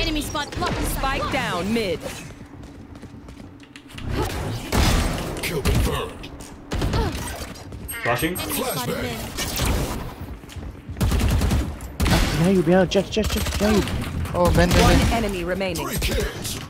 Enemy spot. Spike down mid. Kill confirmed. Flashing. Enemy spotted mid. Behind you, behind. Jet, behind you. Oh, Ben. One enemy remaining. 3 kills.